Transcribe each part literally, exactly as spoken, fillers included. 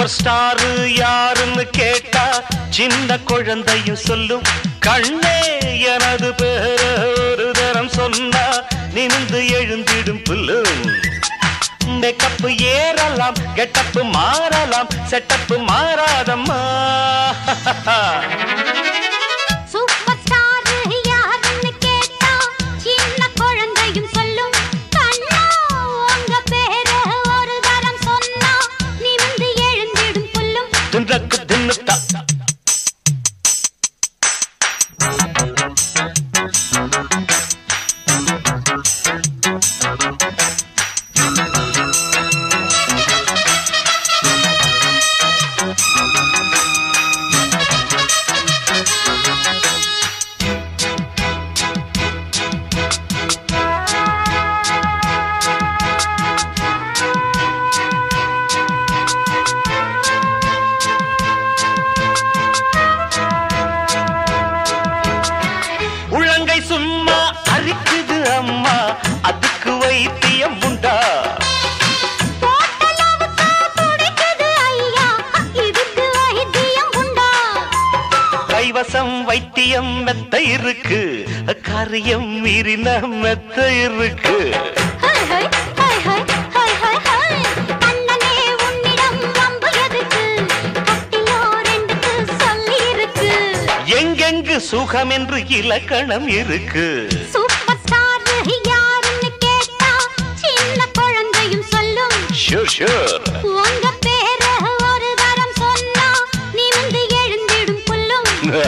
Super star யாருன்னு கேட்டா சின்ன குழந்தையும் சொல்லும். கண்ணே எனது பேர ஒரு தரம் சொன்னா நிமிந்து எழுந்திடும் புல்லும். மேக்கப் ஏறலாம், கெட்டப் மாறலாம், செட்டப் மாறாதம்மா. சூப்பர் ஸ்டார் யாருன்னு கேட்டா சின்ன குழந்தையும் சொல்லும். கண்ணா உங்க பேர ஒரு தரம் சொன்னா நிமிந்து எழுந்திடும் புல்லும். தின்றக்கு தின்னுட்டா சும்மா அரிக்குது அம்மா, அதுக்கு வைத்தியம் உண்டா? கைவசம் வைத்தியம் மெத்த இருக்கு, காரியம் மீறின மெத்த இருக்கு. எங்கெங்கு சுகம் என்று இலக்கணம் இருக்கு. சூப்பர் ஸ்டார் யாருன்னு கேட்டா சின்ன குழந்தையும் சொல்லும். ஷூர் ஷூர் உங்க பேர ஒரு தரம் சொன்னா நிமிந்து எழுந்திடும் புல்லும்.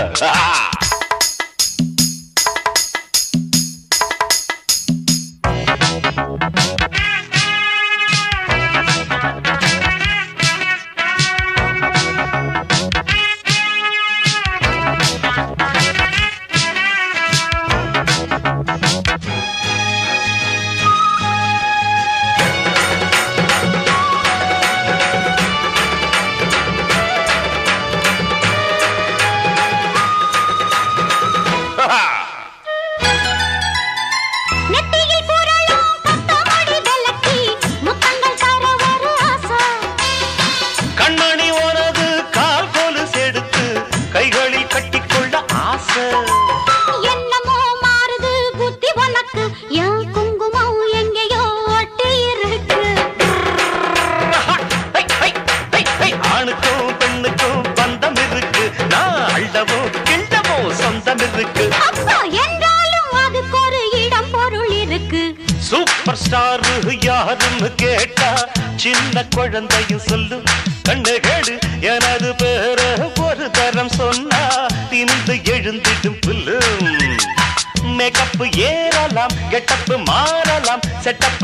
கண்மணி உனது கால் கொலுசு எடுத்து கைகளில் கட்டிக்கொள்ள ஆசை. என்னமோ மாறுது புத்தி உனக்கு, என் குங்குமம் எங்கேயோ ஒட்டி இருக்கு. ஆணுக்கும் பெண்ணுக்கும் பந்தம் இருக்கு, நான் அள்ளவோ கிண்டவோ சொந்தம் இருக்கு. என்றாலும் அதுக்கு ஒரு இடம் பொருள் இருக்கு. சூப்பர் ஸ்டார் யாருன்னு கேட்டா சின்ன குழந்தையும் சொல்லும். கண்ணு கேடு எனது பேர ஒரு தரம் சொன்னா திந்து எழுந்திடும் புல்லும். மேக்கப் ஏறலாம், கெட்டப் மாறலாம், செட்டப்